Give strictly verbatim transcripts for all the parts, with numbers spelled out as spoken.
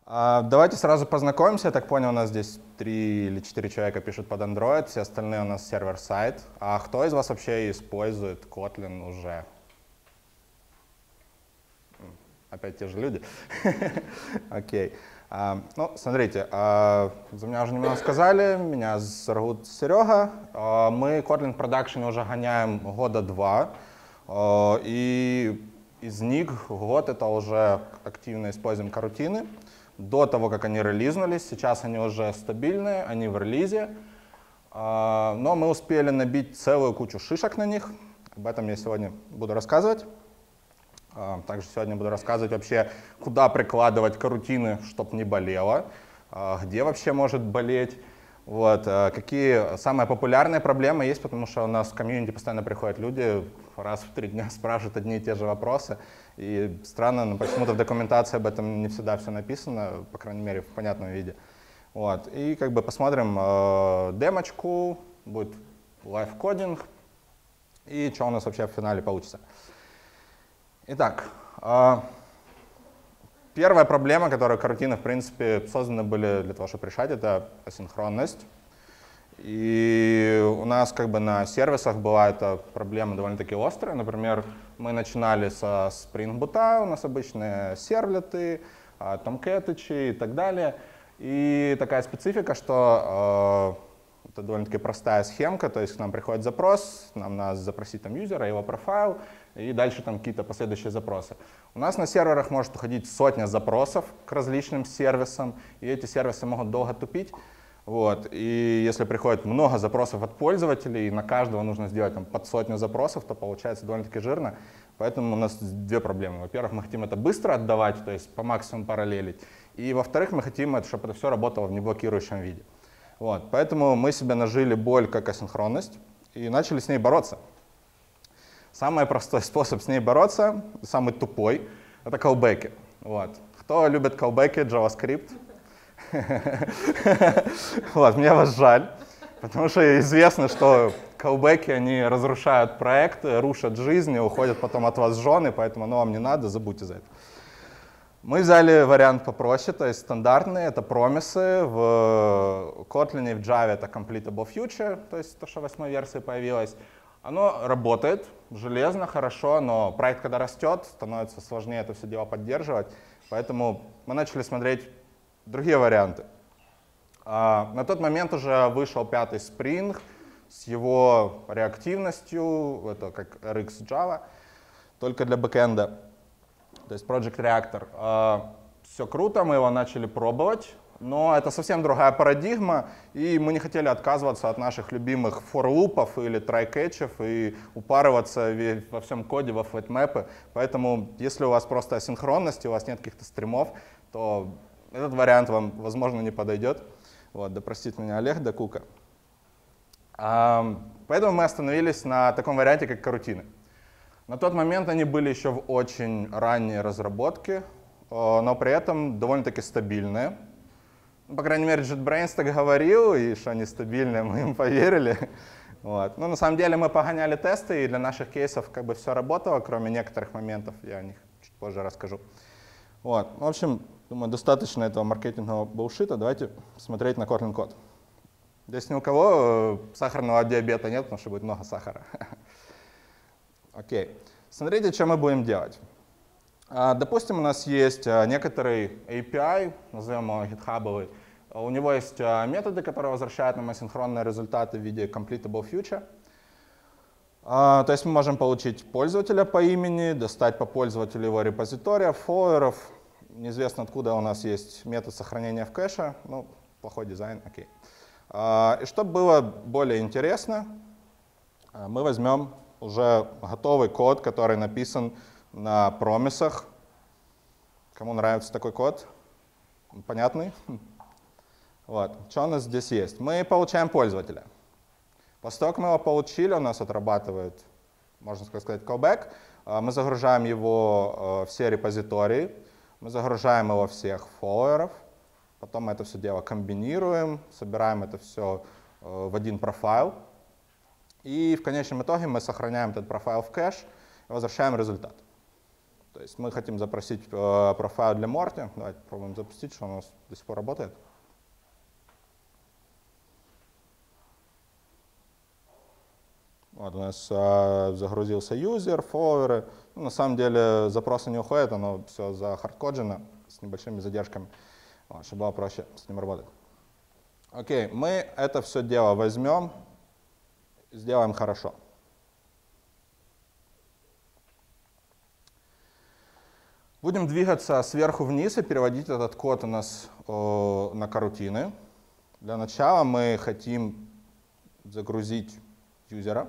Давайте сразу познакомимся. Я так понял, у нас здесь три или четыре человека пишут под Android, все остальные у нас сервер-сайт. А кто из вас вообще использует Kotlin уже? Опять те же люди. Окей. Ну, смотрите, за меня уже немного сказали. Меня зовут Серега. Мы Kotlin в продакшене уже гоняем года два. И из них год это уже активно используем карутины. До того, как они релизнулись, сейчас они уже стабильные, они в релизе. Но мы успели набить целую кучу шишек на них. Об этом я сегодня буду рассказывать. Также сегодня буду рассказывать вообще, куда прикладывать карутины, чтобы не болело, где вообще может болеть, вот, какие самые популярные проблемы есть, потому что у нас в комьюнити постоянно приходят люди, раз в три дня спрашивают одни и те же вопросы. И странно, но почему-то в документации об этом не всегда все написано, по крайней мере, в понятном виде. Вот. И как бы посмотрим э, демочку, будет лайв-кодинг, и что у нас вообще в финале получится. Итак, э, первая проблема, которую карутины, в принципе, созданы были для того, чтобы решать, это асинхронность. И у нас как бы на сервисах была эта проблема довольно-таки острая. Например, мы начинали со Spring Boot, у нас обычные сервлеты, томкетычи и так далее. И такая специфика, что э, это довольно-таки простая схемка, то есть к нам приходит запрос, нам надо запросить там юзера, его профайл, и дальше там какие-то последующие запросы. У нас на серверах может уходить сотня запросов к различным сервисам, и эти сервисы могут долго тупить. Вот. И если приходит много запросов от пользователей, и на каждого нужно сделать там, под сотню запросов, то получается довольно-таки жирно. Поэтому у нас две проблемы. Во-первых, мы хотим это быстро отдавать, то есть по максимуму параллелить. И во-вторых, мы хотим, чтобы это все работало в неблокирующем виде. Вот. Поэтому мы себе нажили боль как асинхронность и начали с ней бороться. Самый простой способ с ней бороться, самый тупой, это callback. Вот. Кто любит callback, JavaScript? Вот, мне вас жаль, потому что известно, что callback'и, они разрушают проекты, рушат жизнь, уходят потом от вас жены, поэтому оно вам не надо, забудьте за это. Мы взяли вариант попроще, то есть стандартные, это промисы, в Kotlin и в Java это completable future, то есть то, что в восьмой версии появилось. Оно работает железно, хорошо, но проект, когда растет, становится сложнее это все дело поддерживать, поэтому мы начали смотреть другие варианты. А, на тот момент уже вышел пятый Spring с его реактивностью, это как эр икс Java, только для бэкэнда, то есть Project Reactor. А, все круто, мы его начали пробовать, но это совсем другая парадигма, и мы не хотели отказываться от наших любимых for-лупов или try-catch'ов и упарываться во всем коде, во флетмэпы. Поэтому, если у вас просто асинхронность, у вас нет каких-то стримов, то этот вариант вам, возможно, не подойдет. Вот, да простит меня Олег Докука. А, поэтому мы остановились на таком варианте, как карутины. На тот момент они были еще в очень ранней разработке, но при этом довольно-таки стабильные. По крайней мере, JetBrains так говорил, и что они стабильные, мы им поверили. Вот. Но на самом деле мы погоняли тесты, и для наших кейсов как бы все работало, кроме некоторых моментов, я о них чуть позже расскажу. Вот. В общем, думаю, достаточно этого маркетингового булшита. Давайте смотреть на Kotlin код. Здесь ни у кого сахарного диабета нет, потому что будет много сахара. Окей. Смотрите, что мы будем делать. Допустим, у нас есть некоторый эй пи ай, назовем его гитхабовый. У него есть методы, которые возвращают нам асинхронные результаты в виде completable future. То есть мы можем получить пользователя по имени, достать по пользователю его репозитория, фолловеров. Неизвестно, откуда у нас есть метод сохранения в кэше. Ну, плохой дизайн, окей. И чтобы было более интересно, мы возьмем уже готовый код, который написан на промисах. Кому нравится такой код? Понятный? Вот. Что у нас здесь есть? Мы получаем пользователя. После того, как мы его получили, у нас отрабатывает, можно сказать, callback. Мы загружаем его в все репозитории, мы загружаем его всех фолловеров, потом мы это все дело комбинируем, собираем это все в один профайл. И в конечном итоге мы сохраняем этот профайл в кэш и возвращаем результат. То есть мы хотим запросить э, профайл для Морти. Давайте попробуем запустить, что у нас до сих пор работает. Вот у нас э, загрузился юзер, фолловеры. Ну, на самом деле запросы не уходят, оно все захардкоджено с небольшими задержками, вот, чтобы было проще с ним работать. Окей, мы это все дело возьмем, сделаем хорошо. Будем двигаться сверху вниз и переводить этот код у нас э, на карутины. Для начала мы хотим загрузить юзера.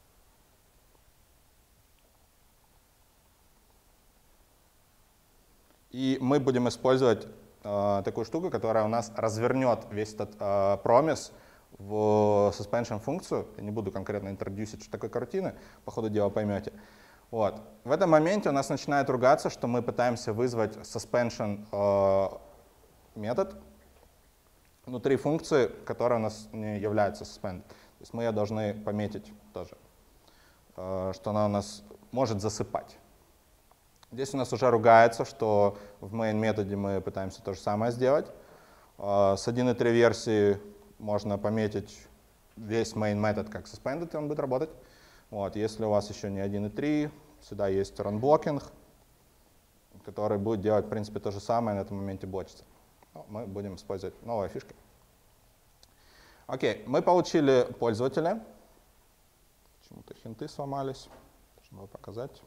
И мы будем использовать э, такую штуку, которая у нас развернет весь этот э, промис в suspension функцию. Я не буду конкретно интродюсить, что такое карутины, по ходу дела поймете. Вот. В этом моменте у нас начинает ругаться, что мы пытаемся вызвать suspension э, метод внутри функции, которая у нас не является suspend. То есть мы ее должны пометить тоже, э, что она у нас может засыпать. Здесь у нас уже ругается, что в main методе мы пытаемся то же самое сделать. С один точка три версии можно пометить весь main метод как suspended, и он будет работать. Вот. Если у вас еще не один точка три, сюда есть run blocking, который будет делать, в принципе, то же самое, на этом моменте блочится. Но мы будем использовать новые фишки. Окей, мы получили пользователя. Почему-то хинты сломались. Должен был показать.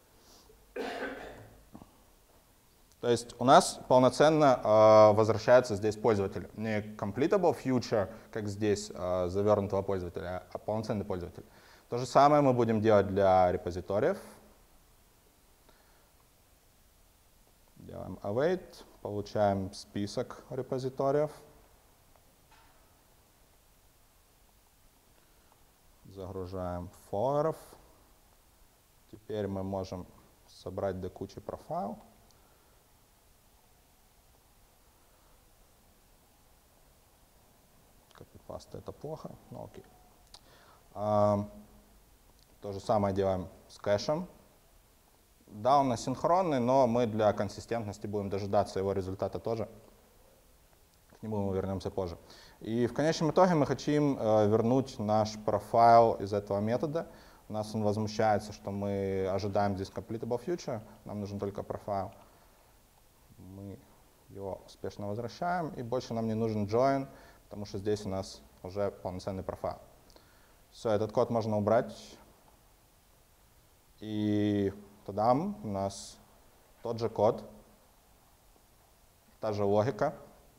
То есть у нас полноценно э, возвращается здесь пользователь. Не completable future, как здесь э, завернутого пользователя, а полноценный пользователь. То же самое мы будем делать для репозиториев. Делаем await, получаем список репозиториев. Загружаем фолловеров. Теперь мы можем собрать до кучи профайл. Копипаста — это плохо, но окей. А, то же самое делаем с кэшем. Да, он асинхронный, но мы для консистентности будем дожидаться его результата тоже. К нему мы вернемся позже. И в конечном итоге мы хотим э, вернуть наш профайл из этого метода. У нас он возмущается, что мы ожидаем здесь completable future, нам нужен только профайл. Мы его успешно возвращаем, и больше нам не нужен join, потому что здесь у нас уже полноценный профайл. Все, этот код можно убрать. И тадам, у нас тот же код, та же логика,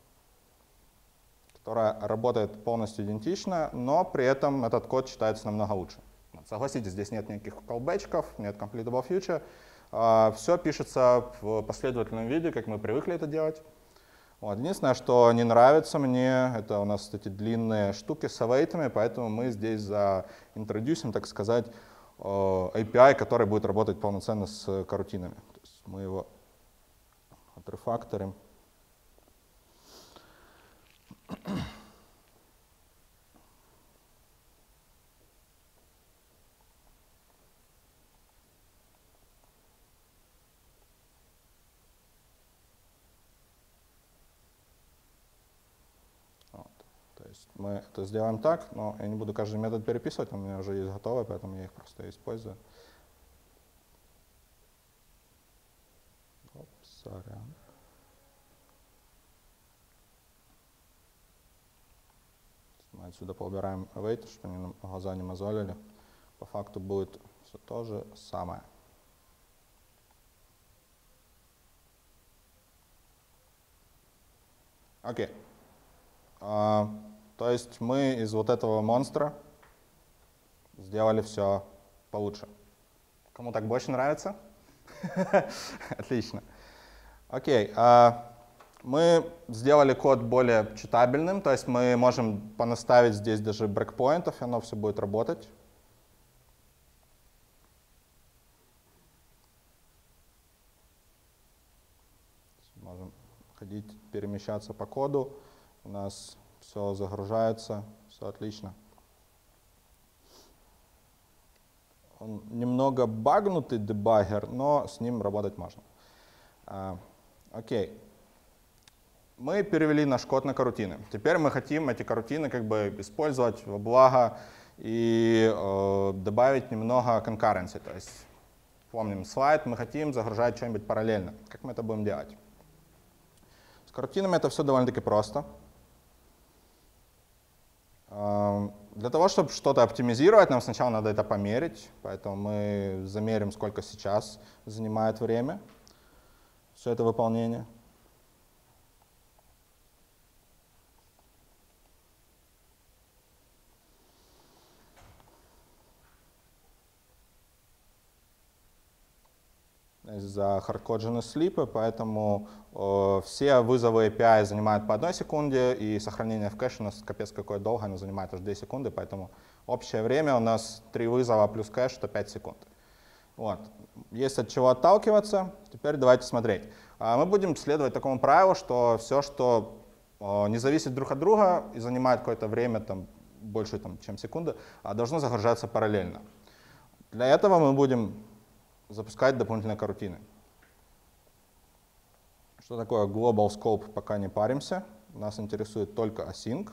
которая работает полностью идентично, но при этом этот код читается намного лучше. Согласитесь, здесь нет никаких callback'ов, нет completable future. Все пишется в последовательном виде, как мы привыкли это делать. Вот. Единственное, что не нравится мне, это у нас эти длинные штуки с await, поэтому мы здесь заинтродюсим, так сказать, эй пи ай, который будет работать полноценно с карутинами. То есть мы его отрефакторим. Мы это сделаем так, но я не буду каждый метод переписывать, у меня уже есть готовые, поэтому я их просто использую. Оп, сорян. Мы отсюда поубираем await, чтобы они нам глаза не мозолили. По факту будет все то же самое. Окей. А, то есть мы из вот этого монстра сделали все получше. Кому так больше нравится? Отлично. Окей. А, мы сделали код более читабельным, то есть мы можем понаставить здесь даже брейкпоинтов, и оно все будет работать. Можем ходить, перемещаться по коду. У нас все загружается, все отлично. Он немного багнутый дебаггер, но с ним работать можно. А, окей. Мы перевели наш код на карутины. Теперь мы хотим эти карутины как бы использовать во благо и э, добавить немного concurrency. То есть, помним слайд, мы хотим загружать что-нибудь параллельно. Как мы это будем делать? С карутинами это все довольно-таки просто. Э, для того, чтобы что-то оптимизировать, нам сначала надо это померить. Поэтому мы замерим, сколько сейчас занимает время все это выполнение. За хардкоджены слипы, поэтому э, все вызовы эй пи ай занимают по одной секунде, и сохранение в кэше у нас капец какое долго, оно занимает аж две секунды, поэтому общее время у нас три вызова плюс кэш — это пять секунд. Вот. Есть от чего отталкиваться. Теперь давайте смотреть. А мы будем следовать такому правилу, что все, что э, не зависит друг от друга и занимает какое-то время, там, больше, там, чем секунда, должно загружаться параллельно. Для этого мы будем запускать дополнительные карутины. Что такое global scope, пока не паримся. Нас интересует только async.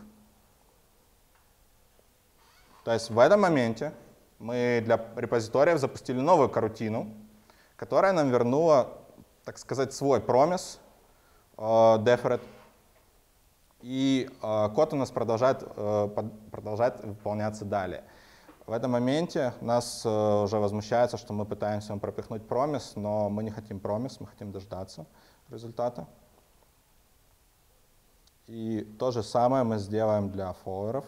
То есть в этом моменте мы для репозиториев запустили новую карутину, которая нам вернула, так сказать, свой промис uh, deferred. И uh, код у нас продолжает, uh, продолжает выполняться далее. В этом моменте нас uh, уже возмущается, что мы пытаемся пропихнуть промис, но мы не хотим промис, мы хотим дождаться результата. И то же самое мы сделаем для фолловеров.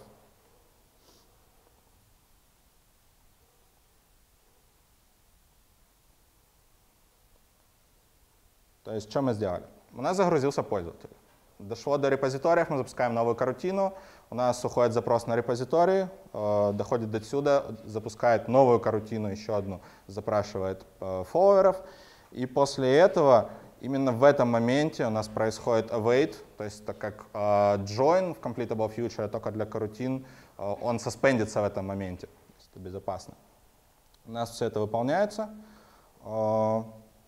То есть что мы сделали? У нас загрузился пользователь. Дошло до репозиториев, мы запускаем новую карутину, у нас уходит запрос на репозитории, э, доходит до сюда, запускает новую карутину, еще одну, запрашивает э, фолловеров. И после этого, именно в этом моменте у нас происходит await, то есть так как э, join в completable future, только для карутин, э, он суспендится в этом моменте, то есть это безопасно. У нас все это выполняется. Э, в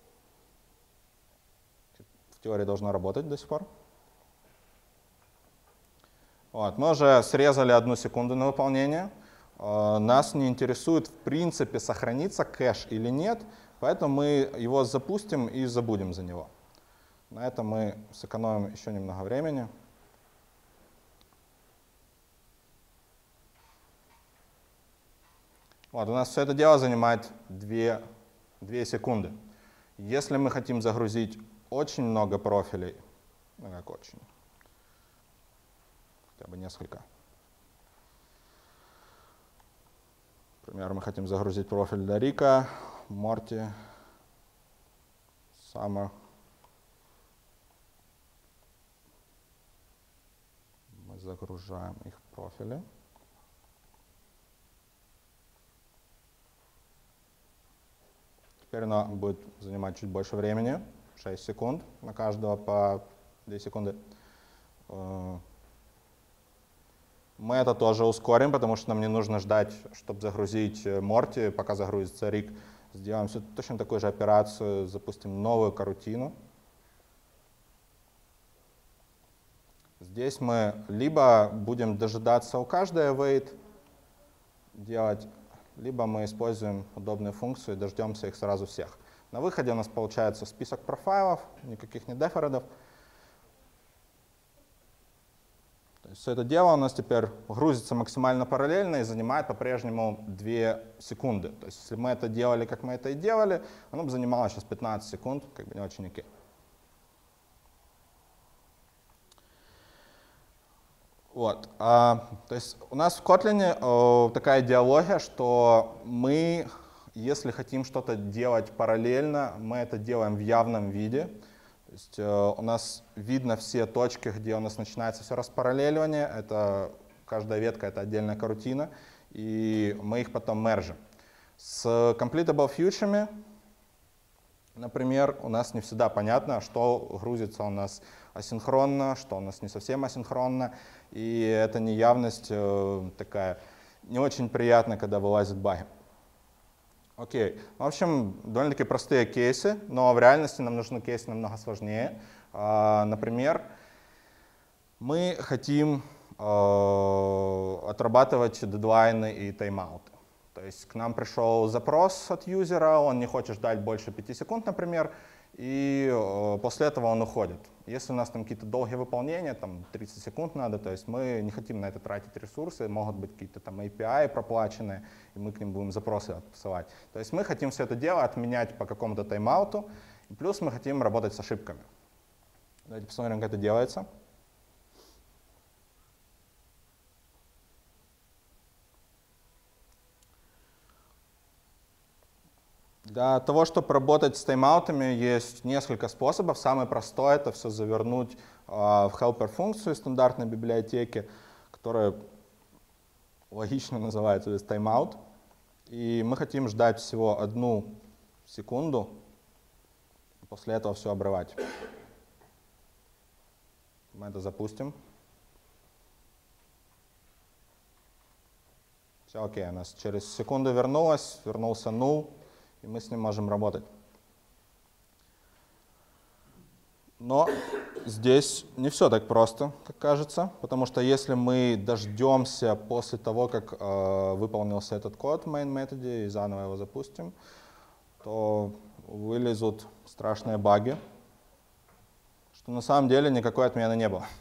теории должно работать до сих пор. Вот, мы уже срезали одну секунду на выполнение. Э, нас не интересует, в принципе, сохранится кэш или нет, поэтому мы его запустим и забудем за него. На этом мы сэкономим еще немного времени. Вот, у нас все это дело занимает две секунды. Если мы хотим загрузить очень много профилей, ну как очень, хотя бы несколько. Например, мы хотим загрузить профиль для Рика, Морти, Summer. Мы загружаем их профили. Теперь оно будет занимать чуть больше времени, шесть секунд, на каждого по две секунды. Мы это тоже ускорим, потому что нам не нужно ждать, чтобы загрузить Морти, пока загрузится Рик. Сделаем все, точно такую же операцию, запустим новую карутину. Здесь мы либо будем дожидаться у каждой await делать, либо мы используем удобную функцию и дождемся их сразу всех. На выходе у нас получается список профайлов, никаких не деферодов. Все это дело у нас теперь грузится максимально параллельно и занимает по-прежнему две секунды. То есть если мы это делали, как мы это и делали, оно бы занимало сейчас пятнадцать секунд, как бы не очень окей. Вот. А, то есть у нас в Kotlin о, такая идеология, что мы, если хотим что-то делать параллельно, мы это делаем в явном виде. То есть, э, у нас видно все точки, где у нас начинается все распараллеливание. Это, каждая ветка — это отдельная карутина, и мы их потом мержим. С completable future, например, у нас не всегда понятно, что грузится у нас асинхронно, что у нас не совсем асинхронно. И эта неявность э, такая не очень приятная, когда вылазят баги. Окей. В общем, довольно-таки простые кейсы, но в реальности нам нужны кейсы намного сложнее. Например, мы хотим отрабатывать дедлайны и тайм-ауты. То есть к нам пришел запрос от юзера, он не хочет ждать больше пяти секунд, например, и после этого он уходит. Если у нас там какие-то долгие выполнения, там тридцать секунд надо, то есть мы не хотим на это тратить ресурсы, могут быть какие-то там эй пи ай проплаченные, и мы к ним будем запросы отсылать. То есть мы хотим все это дело отменять по какому-то тайм-ауту, и плюс мы хотим работать с ошибками. Давайте посмотрим, как это делается. Для того, чтобы работать с тайм-аутами, есть несколько способов. Самый простой — это все завернуть э, в helper-функцию стандартной библиотеки, которая логично называется здесь timeout. И мы хотим ждать всего одну секунду, после этого все обрывать. Мы это запустим. Все окей, у нас через секунду вернулось, вернулся null. И мы с ним можем работать. Но здесь не все так просто, как кажется, потому что если мы дождемся после того, как э, выполнился этот код в main методе и заново его запустим, то вылезут страшные баги, что на самом деле никакой отмены не было.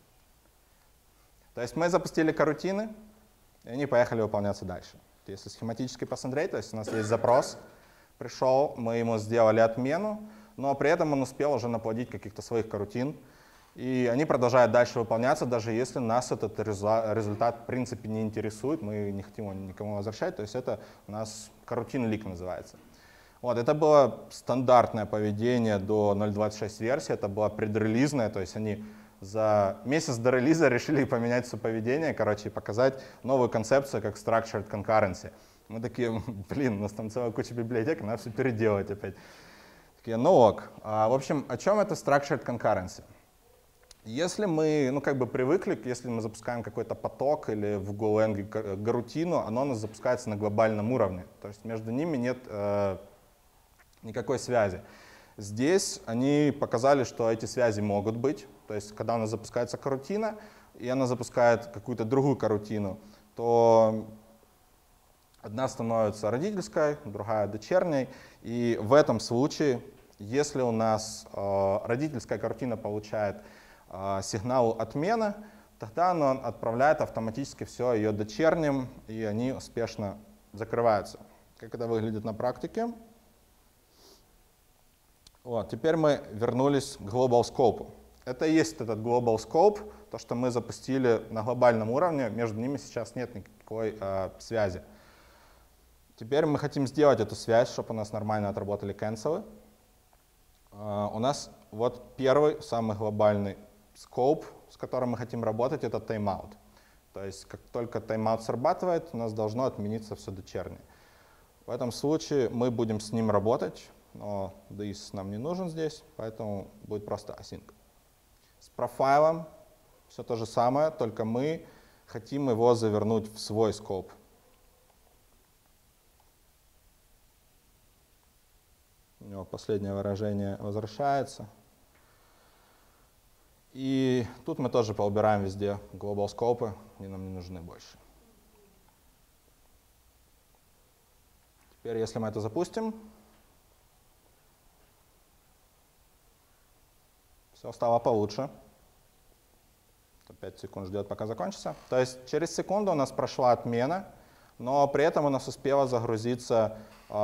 То есть мы запустили карутины, и они поехали выполняться дальше. Если схематически посмотреть, то есть у нас есть запрос, пришел, мы ему сделали отмену, но при этом он успел уже наплодить каких-то своих карутин, и они продолжают дальше выполняться, даже если нас этот результат в принципе не интересует, мы не хотим его никому возвращать, то есть это у нас карутин лик называется. Вот, это было стандартное поведение до ноль двадцать шесть версии, это было предрелизное, то есть они за месяц до релиза решили поменять все поведение, короче, и показать новую концепцию, как Structured Concurrency. Мы такие, блин, у нас там целая куча библиотек, надо все переделать опять. Такие, ну ок. А, в общем, о чем это Structured Concurrency? Если мы, ну как бы привыкли, если мы запускаем какой-то поток или в Golang гарутину, оно у нас запускается на глобальном уровне. То есть между ними нет э, никакой связи. Здесь они показали, что эти связи могут быть. То есть когда у нас запускается карутина, и она запускает какую-то другую карутину, то одна становится родительской, другая дочерней. И в этом случае, если у нас э, родительская карутина получает э, сигнал отмена, тогда она отправляет автоматически все ее дочерним, и они успешно закрываются. Как это выглядит на практике? Вот, теперь мы вернулись к Global Scope. Это и есть этот Global Scope, то, что мы запустили на глобальном уровне, между ними сейчас нет никакой э, связи. Теперь мы хотим сделать эту связь, чтобы у нас нормально отработали кэнселы. Uh, у нас вот первый, самый глобальный скоп, с которым мы хотим работать, это timeout. То есть как только timeout срабатывает, у нас должно отмениться все дочернее. В этом случае мы будем с ним работать, но this нам не нужен здесь, поэтому будет просто async. С профайлом все то же самое, только мы хотим его завернуть в свой скоп. У него последнее выражение возвращается. И тут мы тоже поубираем везде global scope, они нам не нужны больше. Теперь, если мы это запустим, все стало получше. пять секунд ждет, пока закончится. То есть через секунду у нас прошла отмена, но при этом у нас успела загрузиться,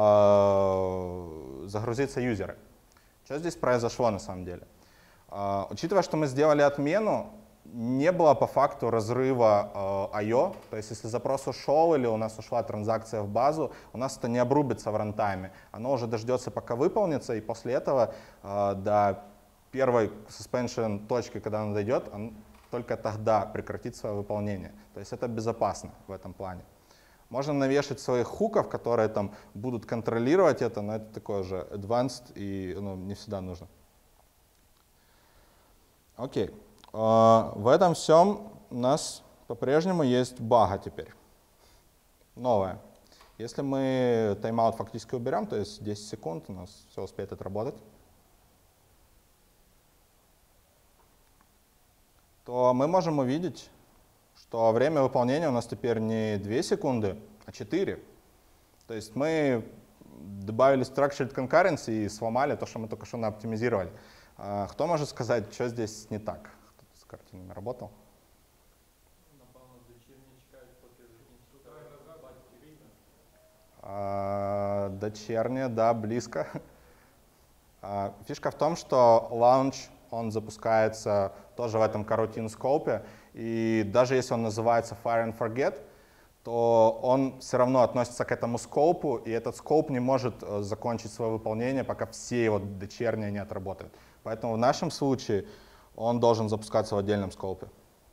э, загрузиться юзеры. Что здесь произошло на самом деле? Э, учитывая, что мы сделали отмену, не было по факту разрыва э, ай о, то есть если запрос ушел или у нас ушла транзакция в базу, у нас это не обрубится в рантайме. Оно уже дождется, пока выполнится, и после этого э, до первой suspension точки, когда она дойдет, он только тогда прекратит свое выполнение. То есть это безопасно в этом плане. Можно навешать своих хуков, которые там будут контролировать это, но это такое же advanced и ну, не всегда нужно. Окей. Uh, в этом всем у нас по-прежнему есть бага теперь. Новая. Если мы тайм-аут фактически уберем, то есть десять секунд, у нас все успеет отработать, то мы можем увидеть, что время выполнения у нас теперь не две секунды, а четыре. То есть мы добавили structured concurrency и сломали то, что мы только что наоптимизировали. Кто может сказать, что здесь не так? Кто с картинами работал? Дочерняя, да, близко. Фишка в том, что launch, он запускается тоже в этом coroutine скопе, и даже если он называется fire and forget, то он все равно относится к этому скопу, и этот скоп не может закончить свое выполнение, пока все его дочерние не отработают. Поэтому в нашем случае он должен запускаться в отдельном скопе.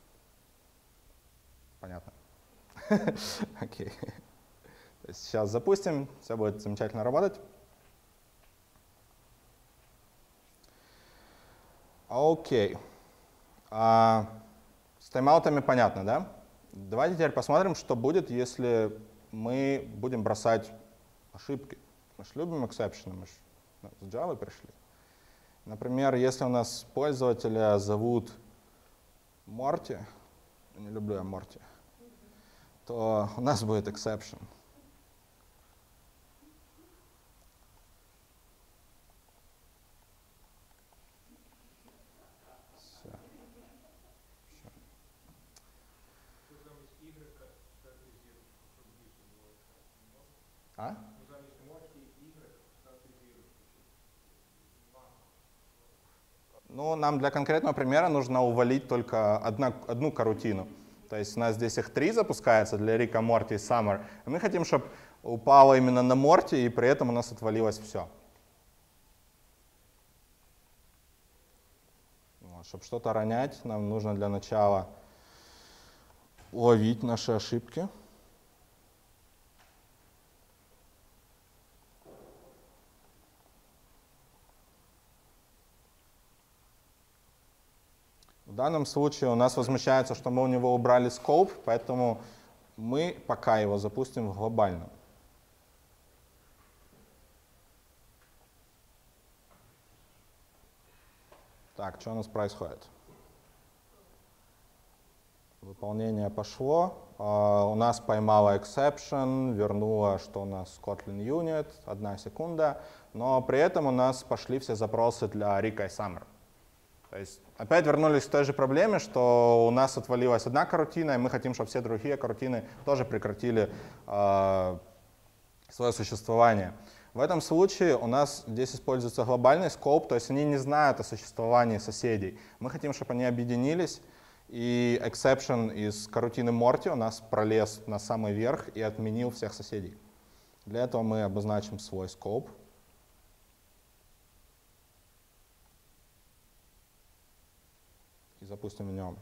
Понятно? Окей. Сейчас запустим, все будет замечательно работать. Окей. А, с тайм-аутами понятно, да? Давайте теперь посмотрим, что будет, если мы будем бросать ошибки. Мы же любим эксепшены, мы же с Java пришли. Например, если у нас пользователя зовут Морти, я не люблю я Морти, то у нас будет exception. А? Ну, нам для конкретного примера нужно увалить только одна, одну карутину. То есть у нас здесь их три запускается для Рика, Морти и Саммер. И мы хотим, чтобы упало именно на Морти, и при этом у нас отвалилось все. Вот, чтобы что-то ронять, нам нужно для начала ловить наши ошибки. В данном случае у нас возмущается, что мы у него убрали scope, поэтому мы пока его запустим в глобальном. Так, что у нас происходит? Выполнение пошло. Uh, у нас поймало exception, вернуло, что у нас Kotlin unit, одна секунда, но при этом у нас пошли все запросы для Рика и Summer. То есть опять вернулись к той же проблеме, что у нас отвалилась одна карутина, и мы хотим, чтобы все другие карутины тоже прекратили э, свое существование. В этом случае у нас здесь используется глобальный скоп, то есть они не знают о существовании соседей. Мы хотим, чтобы они объединились, и exception из карутины Морти у нас пролез на самый верх и отменил всех соседей. Для этого мы обозначим свой скоп. И запустим в нем.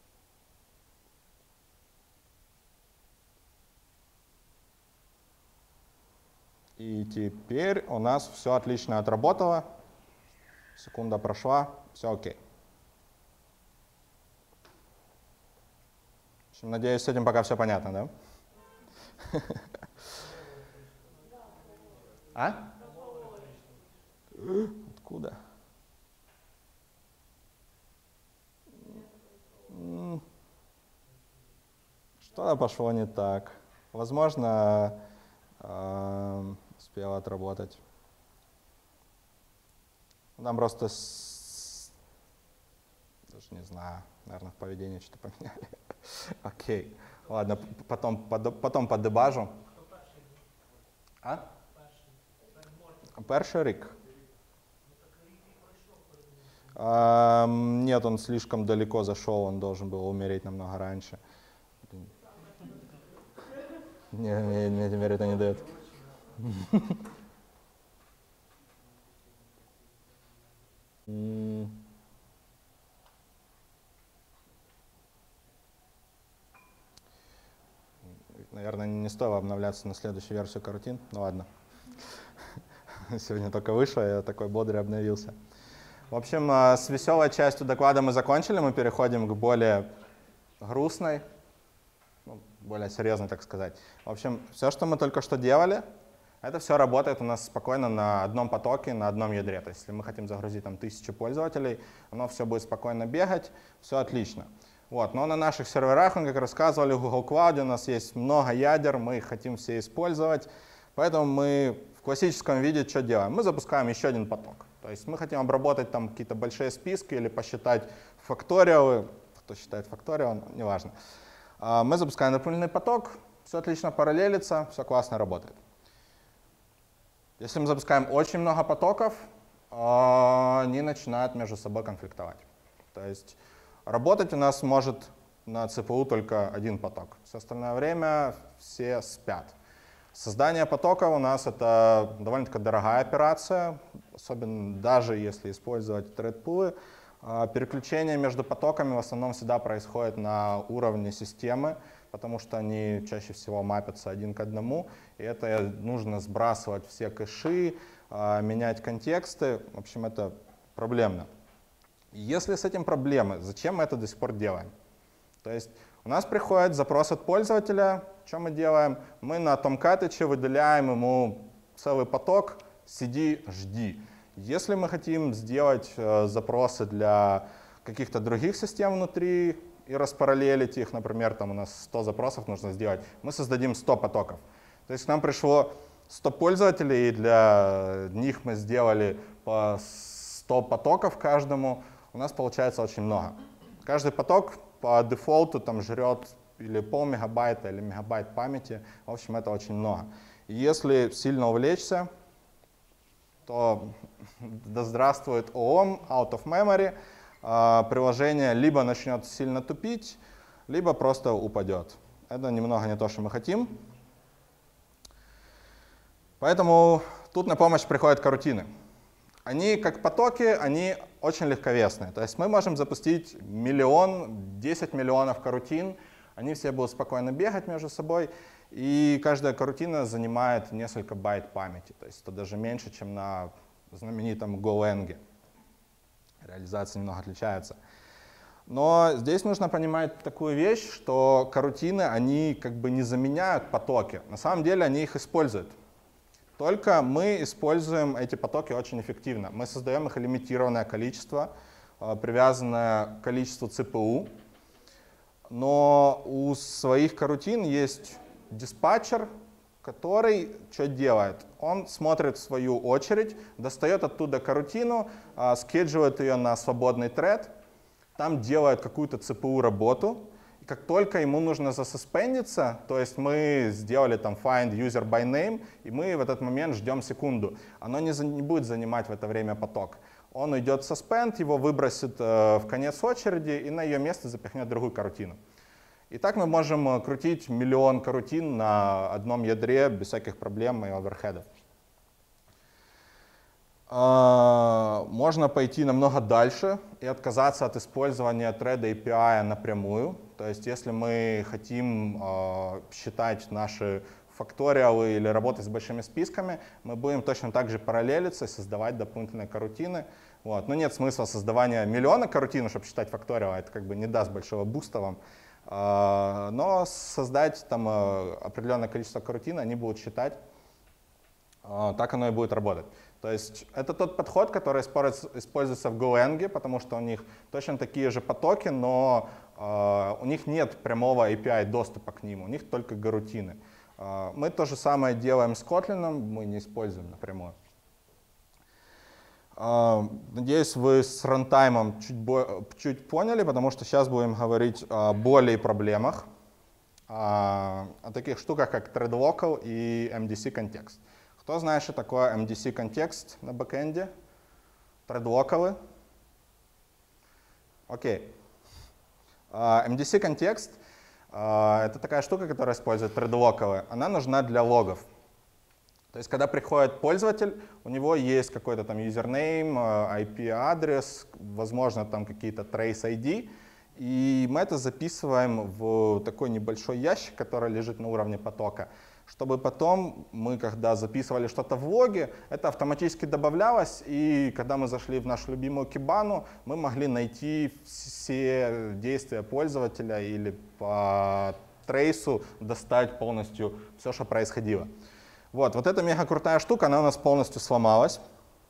И теперь у нас все отлично отработало. Секунда прошла, все окей. В общем, надеюсь, с этим пока все понятно, да? А? Откуда? Что-то пошло не так. Возможно, э, успел отработать. Нам просто, с... даже не знаю, наверное, в поведении что-то поменяли. Окей, ладно, потом, потом подебажу. А? Перший рік. А, нет, он слишком далеко зашел, он должен был умереть намного раньше. Не, мне, мне теперь это не дает. Наверное, не стоило обновляться на следующую версию карутин. Ну ладно. Сегодня только вышло, я такой бодрый обновился. В общем, с веселой частью доклада мы закончили. Мы переходим к более грустной. Ну, более серьезный, так сказать. В общем, все, что мы только что делали, это все работает у нас спокойно на одном потоке, на одном ядре. То есть если мы хотим загрузить там тысячу пользователей, оно все будет спокойно бегать, все отлично. Вот. Но на наших серверах, мы, как рассказывали, в Google Cloud у нас есть много ядер, мы их хотим все использовать. Поэтому мы в классическом виде что делаем? Мы запускаем еще один поток. То есть мы хотим обработать там какие-то большие списки или посчитать факториалы. Кто считает факториал, неважно. Мы запускаем дополнительный поток, все отлично параллелится, все классно работает. Если мы запускаем очень много потоков, они начинают между собой конфликтовать. То есть работать у нас может на си пи ю только один поток. Все остальное время все спят. Создание потока у нас это довольно-таки дорогая операция, особенно даже если использовать thread-пулы. Переключение между потоками в основном всегда происходит на уровне системы, потому что они чаще всего мапятся один к одному, и это нужно сбрасывать все кэши, менять контексты. В общем, это проблемно. Если с этим проблемы, зачем мы это до сих пор делаем? То есть у нас приходит запрос от пользователя, что мы делаем? Мы на Tomcat выделяем ему целый поток сиди, жди. Если мы хотим сделать э, запросы для каких-то других систем внутри и распараллелить их, например, там у нас сто запросов нужно сделать, мы создадим сто потоков. То есть к нам пришло сто пользователей, и для них мы сделали по сто потоков каждому. У нас получается очень много. Каждый поток по дефолту там жрет или полмегабайта, или мегабайт памяти. В общем, это очень много. И если сильно увлечься, то да здравствует о ом, out of memory, приложение либо начнет сильно тупить, либо просто упадет. Это немного не то, что мы хотим. Поэтому тут на помощь приходят карутины. Они, как потоки, они очень легковесные. То есть мы можем запустить миллион, десять миллионов карутин, они все будут спокойно бегать между собой, и каждая карутина занимает несколько байт памяти. То есть это даже меньше, чем на знаменитом Golang. Реализация немного отличается. Но здесь нужно понимать такую вещь, что карутины, они как бы не заменяют потоки. На самом деле они их используют. Только мы используем эти потоки очень эффективно. Мы создаем их лимитированное количество, привязанное к количеству си пи ю. Но у своих карутин есть диспатчер, который что делает? Он смотрит в свою очередь, достает оттуда карутину, скедживает ее на свободный тред, там делает какую-то си пи ю работу. Как только ему нужно засуспендиться, то есть мы сделали там find user by name, и мы в этот момент ждем секунду. Оно не, за, не будет занимать в это время поток. Он уйдет в suspend, его выбросит э, в конец очереди и на ее место запихнет другую карутину. И так мы можем крутить миллион карутин на одном ядре без всяких проблем и оверхедов. Можно пойти намного дальше и отказаться от использования Thread эй пи ай напрямую. То есть если мы хотим э, считать наши факториалы или работать с большими списками, мы будем точно так же параллелиться и создавать дополнительные карутины. Вот. Но нет смысла создавания миллиона карутин, чтобы считать факториалы, это как бы не даст большого буста вам. Э, но создать там э, определенное количество карутин, они будут считать, э, так оно и будет работать. То есть это тот подход, который используется в Golang, потому что у них точно такие же потоки, но э, у них нет прямого эй пи ай доступа к ним, у них только гарутины. Э, мы то же самое делаем с Kotlin, мы не используем напрямую. Э, надеюсь, вы с рантаймом чуть, чуть поняли, потому что сейчас будем говорить о более проблемах, э, о таких штуках, как ThreadLocal и эм ди си-контекст. Кто знает, что такое эм ди си-контекст на бэкэнде? ThreadLocal? Окей. эм ди си-контекст — это такая штука, которая использует ThreadLocal. Она нужна для логов. То есть, когда приходит пользователь, у него есть какой-то там юзернейм, ай пи-адрес, возможно, там какие-то trace ай ди, и мы это записываем в такой небольшой ящик, который лежит на уровне потока, чтобы потом мы, когда записывали что-то в логе, это автоматически добавлялось, и когда мы зашли в нашу любимую Кибану, мы могли найти все действия пользователя или по трейсу достать полностью все, что происходило. Вот, вот эта мега крутая штука, она у нас полностью сломалась.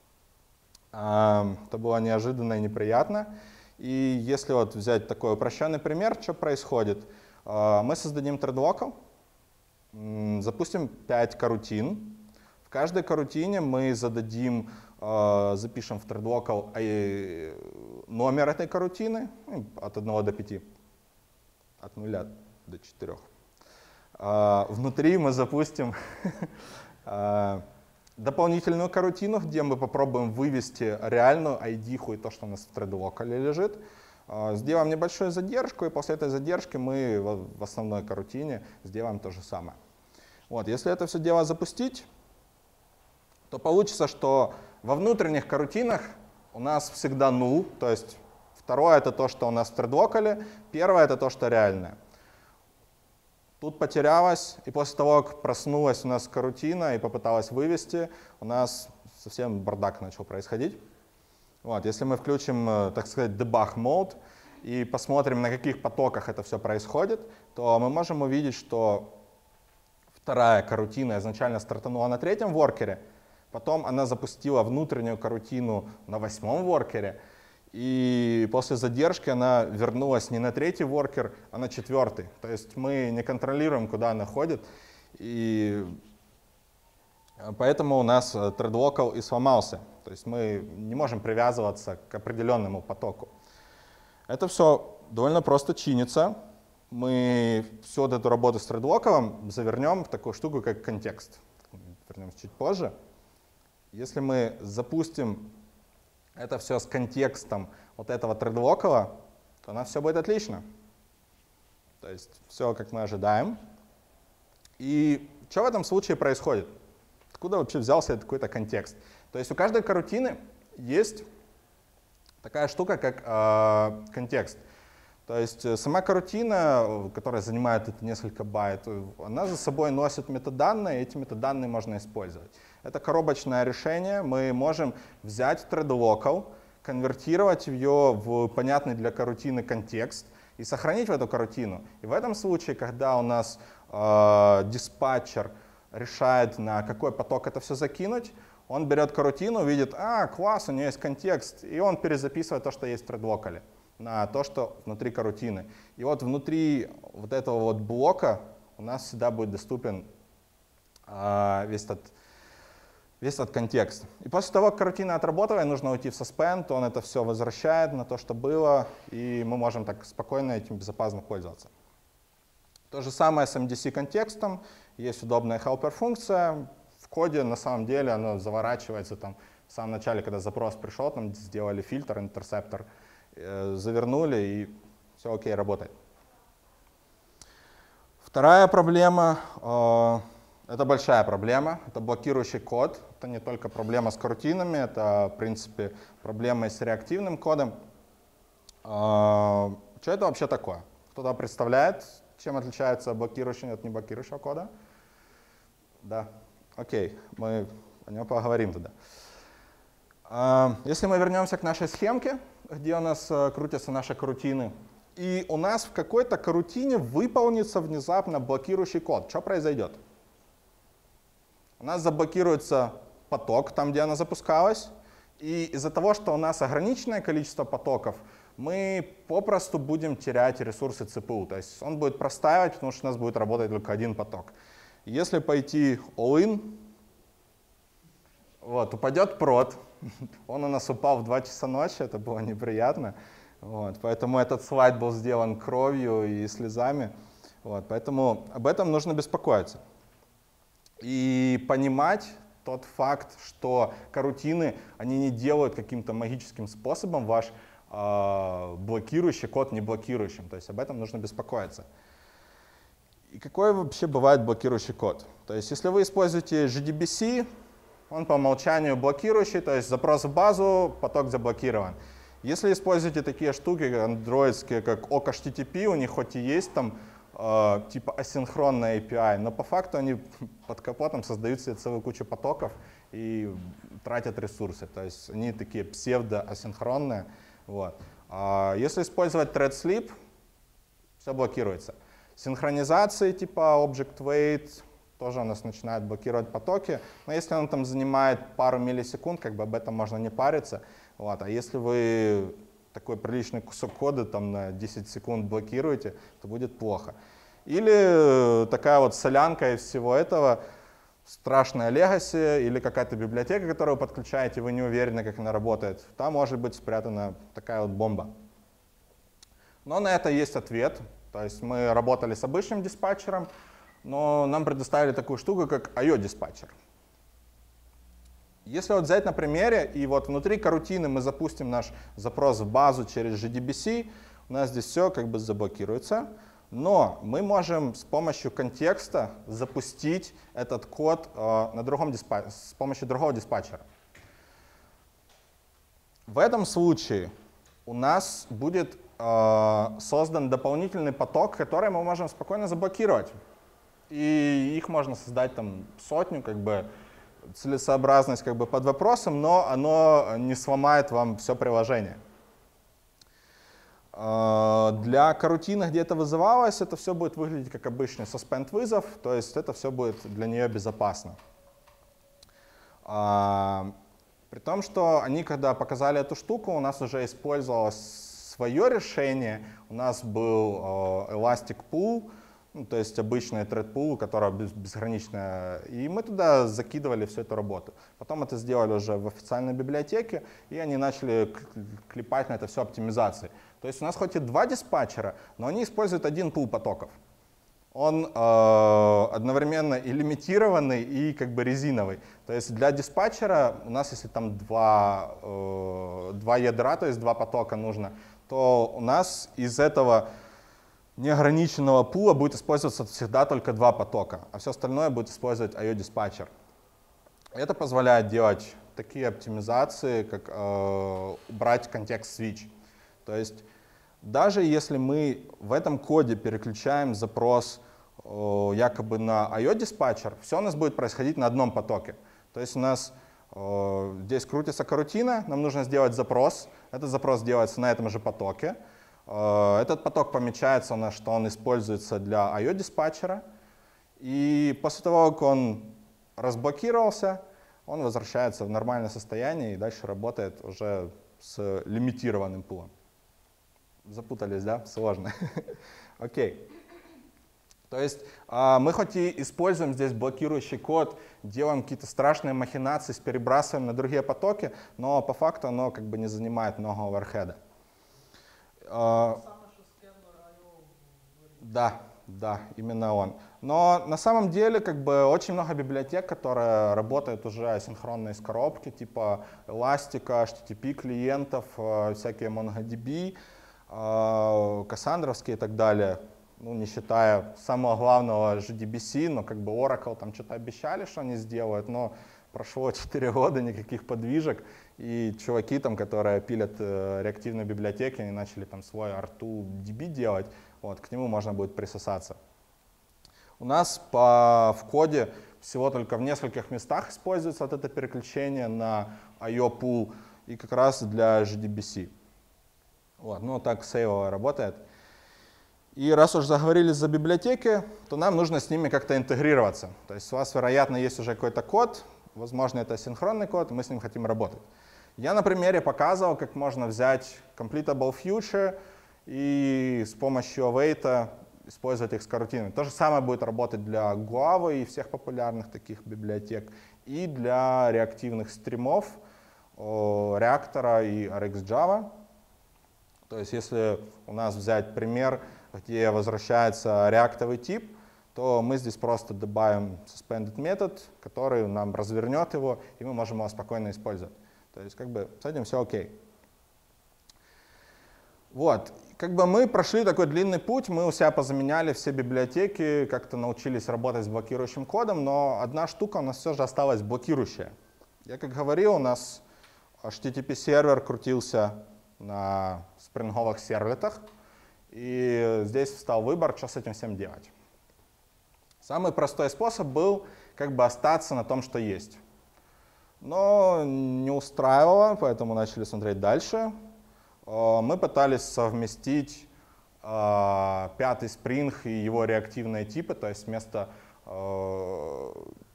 Это было неожиданно и неприятно. И если вот взять такой упрощенный пример, что происходит? Мы создадим thread local, запустим пять карутин. В каждой карутине мы зададим, запишем в thread local номер этой карутины от одного до пяти, от нуля до четырёх. Внутри мы запустим дополнительную карутину, где мы попробуем вывести реальную ай ди-ху и то, что у нас в thread local лежит. Сделаем небольшую задержку, и после этой задержки мы в основной карутине сделаем то же самое. Вот, если это все дело запустить, то получится, что во внутренних карутинах у нас всегда null, то есть второе — это то, что у нас в thread local, первое — это то, что реальное. Тут потерялась, и после того, как проснулась у нас карутина и попыталась вывести, у нас совсем бардак начал происходить. Вот, если мы включим, так сказать, debug mode и посмотрим, на каких потоках это все происходит, то мы можем увидеть, что вторая карутина изначально стартанула на третьем воркере, потом она запустила внутреннюю карутину на восьмом воркере, и после задержки она вернулась не на третий воркер, а на четвертый. То есть мы не контролируем, куда она ходит, и поэтому у нас thread local и сломался. То есть мы не можем привязываться к определенному потоку. Это все довольно просто чинится. Мы всю вот эту работу с thread local завернем в такую штуку, как контекст. Вернемся чуть позже. Если мы запустим это все с контекстом вот этого thread local, то у нас все будет отлично. То есть все, как мы ожидаем. И что в этом случае происходит? Откуда вообще взялся этот какой-то контекст? То есть у каждой карутины есть такая штука, как э, контекст. То есть сама карутина, которая занимает это несколько байт, она за собой носит метаданные, и эти метаданные можно использовать. Это коробочное решение. Мы можем взять thread local, конвертировать ее в понятный для карутины контекст и сохранить в эту карутину. И в этом случае, когда у нас э, диспатчер решает, на какой поток это все закинуть, он берет карутину, видит, а, класс, у нее есть контекст, и он перезаписывает то, что есть в thread local, на то, что внутри карутины. И вот внутри вот этого вот блока у нас всегда будет доступен э, весь этот весь этот контекст. И после того, как карутина отработала, и нужно уйти в suspend, он это все возвращает на то, что было, и мы можем так спокойно этим безопасно пользоваться. То же самое с эм ди си-контекстом. Есть удобная helper-функция. В коде, на самом деле, оно заворачивается там в самом начале, когда запрос пришел, там сделали фильтр, интерсептор, э, завернули, и все окей, работает. Вторая проблема э, это большая проблема, это блокирующий код. Это не только проблема с карутинами, это, в принципе, проблема и с реактивным кодом. Что это вообще такое? Кто-то представляет, чем отличается блокирующий от неблокирующего кода? Да, окей, мы о нем поговорим тогда. Если мы вернемся к нашей схемке, где у нас крутятся наши карутины, и у нас в какой-то карутине выполнится внезапно блокирующий код, что произойдет? У нас заблокируется поток там, где она запускалась, и из-за того, что у нас ограниченное количество потоков, мы попросту будем терять ресурсы си пи ю. То есть он будет простаивать, потому что у нас будет работать только один поток. Если пойти all-in, вот, упадет прод. Он у нас упал в два часа ночи, это было неприятно. Вот, поэтому этот слайд был сделан кровью и слезами. Вот, поэтому об этом нужно беспокоиться. И понимать тот факт, что карутины, они не делают каким-то магическим способом ваш э, блокирующий код не блокирующим. То есть об этом нужно беспокоиться. И какой вообще бывает блокирующий код? То есть если вы используете джи ди би си, он по умолчанию блокирующий, то есть запрос в базу, поток заблокирован. Если используете такие штуки андроидские, как о эйч ти ти пи, у них хоть и есть там э, типа асинхронная эй пи ай, но по факту они под капотом создают себе целую кучу потоков и тратят ресурсы. То есть они такие псевдоасинхронные. Вот. А если использовать thread sleep, все блокируется. Синхронизации типа Object Wait тоже у нас начинает блокировать потоки. Но если он там занимает пару миллисекунд, как бы об этом можно не париться. Вот. А если вы такой приличный кусок кода там на десять секунд блокируете, то будет плохо. Или такая вот солянка из всего этого, страшная legacy или какая-то библиотека, которую вы подключаете, вы не уверены, как она работает. Там может быть спрятана такая вот бомба. Но на это есть ответ. То есть мы работали с обычным диспатчером, но нам предоставили такую штуку, как ай о-диспатчер. Если вот взять на примере, и вот внутри карутины мы запустим наш запрос в базу через джи ди би си, у нас здесь все как бы заблокируется, но мы можем с помощью контекста запустить этот код э, на другом диспатчере, с помощью другого диспатчера. В этом случае у нас будет э, создан дополнительный поток, который мы можем спокойно заблокировать. И их можно создать там сотню, как бы целесообразность как бы под вопросом, но оно не сломает вам все приложение. Для карутины, где это вызывалось, это все будет выглядеть как обычный suspend вызов, то есть это все будет для нее безопасно. При том, что они, когда показали эту штуку, у нас уже использовалось свое решение, у нас был Elastic Pool, ну, то есть обычный thread pool, которая безграничная, и мы туда закидывали всю эту работу. Потом это сделали уже в официальной библиотеке, и они начали клепать на это все оптимизации. То есть у нас хоть и два диспатчера, но они используют один пул потоков. Он э, одновременно и лимитированный, и как бы резиновый. То есть для диспатчера у нас, если там два, э, два ядра, то есть два потока нужно, то у нас из этого неограниченного пула будет использоваться всегда только два потока, а все остальное будет использовать ай о-диспатчер. Это позволяет делать такие оптимизации, как э, убрать контекст-свитч. То есть даже если мы в этом коде переключаем запрос э, якобы на ай о-диспатчер, все у нас будет происходить на одном потоке. То есть у нас э, здесь крутится карутина, нам нужно сделать запрос, этот запрос делается на этом же потоке. Этот поток помечается у нас, что он используется для ай о-диспатчера. И после того, как он разблокировался, он возвращается в нормальное состояние и дальше работает уже с лимитированным пулом. Запутались, да? Сложно. Окей. То есть мы хоть и используем здесь блокирующий код, делаем какие-то страшные махинации, перебрасываем на другие потоки, но по факту оно как бы не занимает много оверхеда. Uh, да, да, именно он. Но на самом деле как бы очень много библиотек, которые работают уже асинхронно из коробки, типа Elastic, эйч ти ти пи клиентов, всякие MongoDB, кассандровские и так далее. Ну, не считая самого главного джи ди би си, но как бы Oracle там что-то обещали, что они сделают, но прошло четыре года, никаких подвижек, и чуваки, там, которые пилят э, реактивные библиотеки, они начали там свой ар ту ди би делать, вот, к нему можно будет присосаться. У нас по, в коде всего только в нескольких местах используется вот это переключение на ай о-пул, и как раз для джи ди би си. Вот, ну, так сейвово работает. И раз уж заговорили за библиотеки, то нам нужно с ними как-то интегрироваться. То есть у вас, вероятно, есть уже какой-то код, возможно, это асинхронный код, мы с ним хотим работать. Я на примере показывал, как можно взять completable future и с помощью await использовать их с карутиной. То же самое будет работать для Guava и всех популярных таких библиотек, и для реактивных стримов, реактора и ар икс Java. То есть если у нас взять пример, где возвращается реактовый тип, то мы здесь просто добавим suspended метод, который нам развернет его, и мы можем его спокойно использовать. То есть как бы с этим все окей. Вот, как бы мы прошли такой длинный путь, мы у себя позаменяли все библиотеки, как-то научились работать с блокирующим кодом, но одна штука у нас все же осталась блокирующая. Я как говорил, у нас эйч ти ти пи сервер крутился на спринговых сервлетах, и здесь встал выбор, что с этим всем делать. Самый простой способ был как бы остаться на том, что есть. Но не устраивало, поэтому начали смотреть дальше. Мы пытались совместить э, пятый Spring и его реактивные типы, то есть вместо э,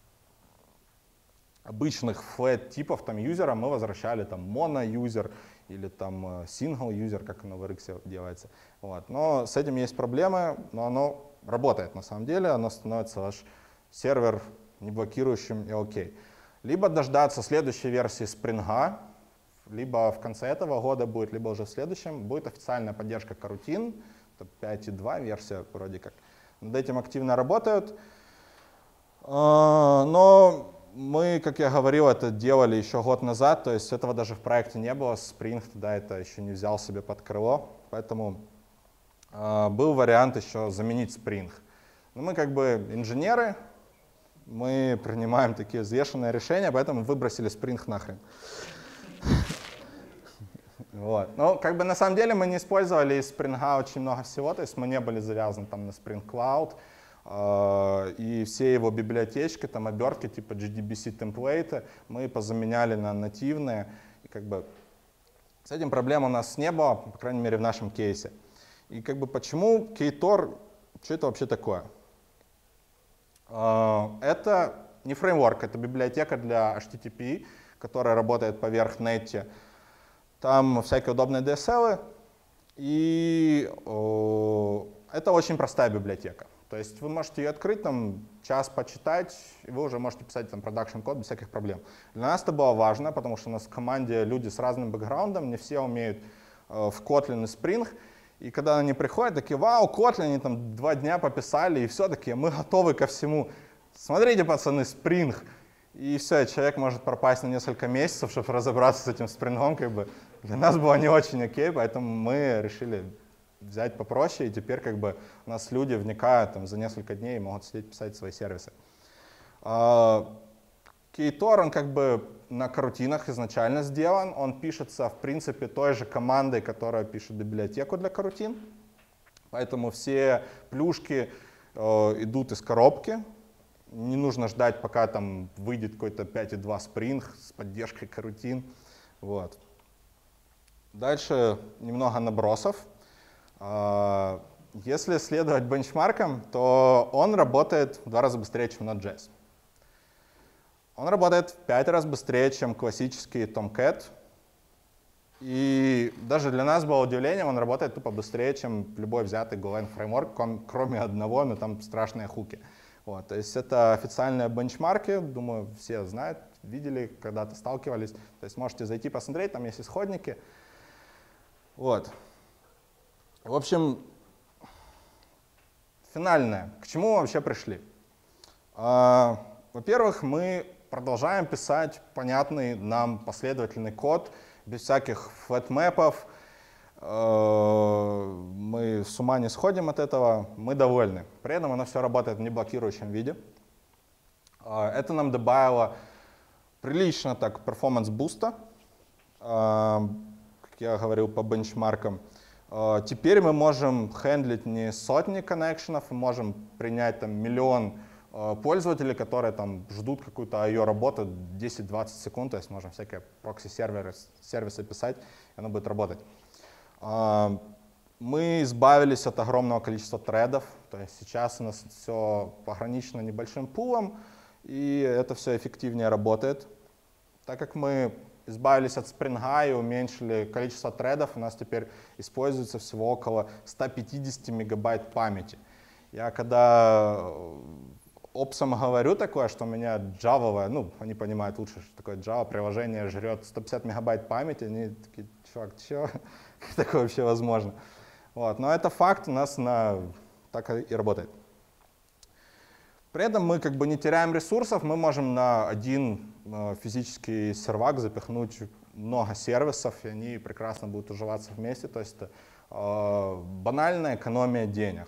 обычных flat типов там юзера мы возвращали там mono-юзер или там single-юзер, как оно в эр икс делается. Вот. Но с этим есть проблемы, но оно работает на самом деле, оно становится ваш сервер не блокирующим и окей. Либо дождаться следующей версии Spring, либо в конце этого года будет, либо уже в следующем, будет официальная поддержка Coroutine, это пять точка два версия вроде как. Над этим активно работают, но мы, как я говорил, это делали еще год назад, то есть этого даже в проекте не было, Spring тогда это еще не взял себе под крыло, поэтому э, был вариант еще заменить Spring. Но мы как бы инженеры, мы принимаем такие взвешенные решения, поэтому выбросили Spring нахрен. Вот. Но как бы на самом деле мы не использовали из Spring очень много всего, то есть мы не были завязаны там на Spring Cloud, и все его библиотечки, там обертки типа джи ди би си темплейты мы позаменяли на нативные. И как бы с этим проблем у нас не было, по крайней мере в нашем кейсе. И как бы почему Ktor, что это вообще такое? Это не фреймворк, это библиотека для эйч ти ти пи, которая работает поверх Netty. Там всякие удобные ди эс эл, и это очень простая библиотека. То есть вы можете ее открыть, там, час почитать, и вы уже можете писать там продакшн-код без всяких проблем. Для нас это было важно, потому что у нас в команде люди с разным бэкграундом, не все умеют э, в Kotlin и Spring. И когда они приходят, такие, вау, Kotlin, они там два дня пописали, и все, такие, мы готовы ко всему. Смотрите, пацаны, Spring. И все, человек может пропасть на несколько месяцев, чтобы разобраться с этим спрингом. Как бы. Для нас было не очень окей, поэтому мы решили взять попроще, и теперь как бы у нас люди вникают там, за несколько дней и могут сидеть писать свои сервисы. Ktor, он как бы на карутинах изначально сделан, он пишется в принципе той же командой, которая пишет библиотеку для карутин, поэтому все плюшки э, идут из коробки, не нужно ждать, пока там выйдет какой-то пять точка два Spring с поддержкой карутин. Вот. Дальше немного набросов. Если следовать бенчмаркам, то он работает в два раза быстрее, чем Node.js. Он работает в пять раз быстрее, чем классический Tomcat. И даже для нас было удивлением, он работает тупо быстрее, чем любой взятый Golang фреймворк, кроме одного, но там страшные хуки. Вот, то есть это официальные бенчмарки, думаю, все знают, видели, когда-то сталкивались. То есть можете зайти посмотреть, там есть исходники. Вот. В общем, финальное. К чему мы вообще пришли? А, во-первых, мы продолжаем писать понятный нам последовательный код, без всяких флэтмэпов. А, мы с ума не сходим от этого, мы довольны. При этом оно все работает в неблокирующем виде. А, это нам добавило прилично так перформанс-буста, а, как я говорил по бенчмаркам. Теперь мы можем хендлить не сотни коннекшенов, мы можем принять там миллион пользователей, которые там ждут какую-то ай о-работу десять-двадцать секунд, то есть можем всякие прокси-сервисы писать, и оно будет работать. Мы избавились от огромного количества тредов, то есть сейчас у нас все ограничено небольшим пулом, и это все эффективнее работает. Так как мы избавились от Spring и уменьшили количество тредов, у нас теперь используется всего около ста пятидесяти мегабайт памяти. Я когда опсам говорю такое, что у меня Java, ну, они понимают лучше, что такое Java, приложение жрет сто пятьдесят мегабайт памяти, они такие, чувак, чё? Как такое вообще возможно? Вот. Но это факт, у нас на... так и работает. При этом мы как бы не теряем ресурсов, мы можем на один э, физический сервак запихнуть много сервисов, и они прекрасно будут уживаться вместе. То есть это э, банальная экономия денег.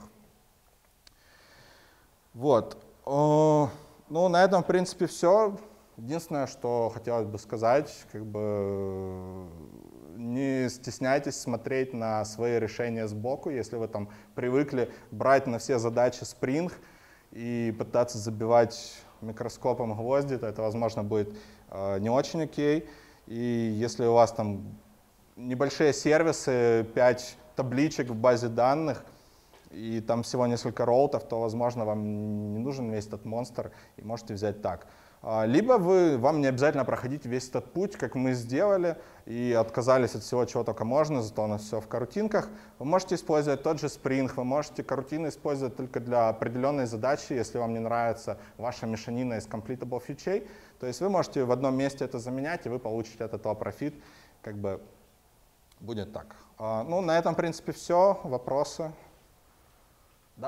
Вот. Э, ну, на этом, в принципе, все. Единственное, что хотелось бы сказать, как бы не стесняйтесь смотреть на свои решения сбоку, если вы там привыкли брать на все задачи Spring и пытаться забивать микроскопом гвозди, то это, возможно, будет э, не очень окей. И если у вас там небольшие сервисы, пять табличек в базе данных, и там всего несколько роутов, то, возможно, вам не нужен весь этот монстр, и можете взять так. Либо вы, вам не обязательно проходить весь этот путь, как мы сделали, и отказались от всего, чего только можно, зато у нас все в карутинках. Вы можете использовать тот же Spring, вы можете карутины использовать только для определенной задачи, если вам не нравится ваша мешанина из completable фичей. То есть вы можете в одном месте это заменять, и вы получите от этого профит. Как бы будет так. Ну, на этом, в принципе, все. Вопросы? Да.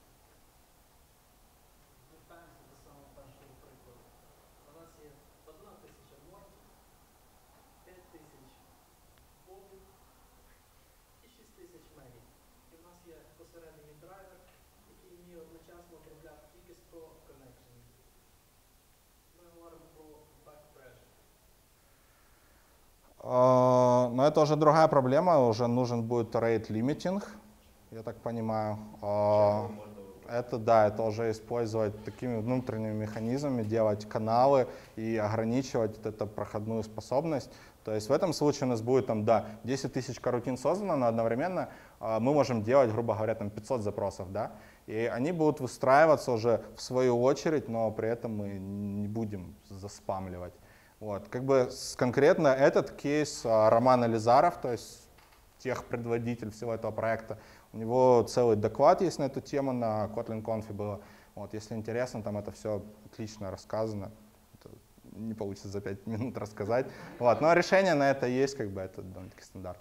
Но это уже другая проблема, уже нужен будет rate limiting, я так понимаю. Это, да, это уже использовать такими внутренними механизмами, делать каналы и ограничивать эту проходную способность. То есть в этом случае у нас будет там, да, десять тысяч карутин создано, но одновременно мы можем делать, грубо говоря, там пятьсот запросов, да, и они будут выстраиваться уже в свою очередь, но при этом мы не будем заспамливать. Вот. Как бы конкретно этот кейс Роман Елизаров, то есть техпредводитель всего этого проекта, у него целый доклад есть на эту тему на Kotlin Conf было. Вот, если интересно, там это все отлично рассказано. Это не получится за пять минут рассказать. Вот, но решение на это есть, как бы это довольно-таки стандартно.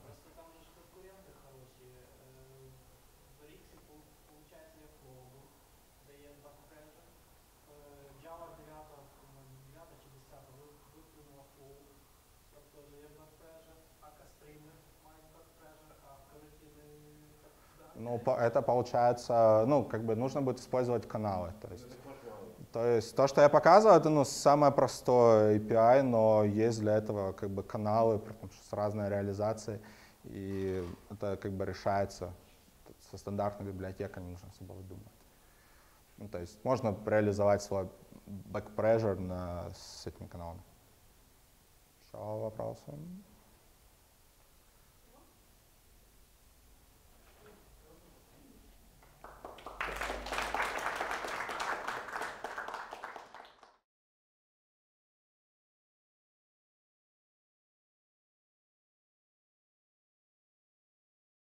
Ну, это получается, ну, как бы нужно будет использовать каналы. То есть, то есть то, что я показывал, это, ну, самое простое эй пи ай, но есть для этого как бы каналы, потому что с разной реализацией, и это как бы решается со стандартной библиотекой, не нужно особо выдумывать. Ну, то есть можно реализовать свой backpressure на, с этими каналами. Еще вопросы?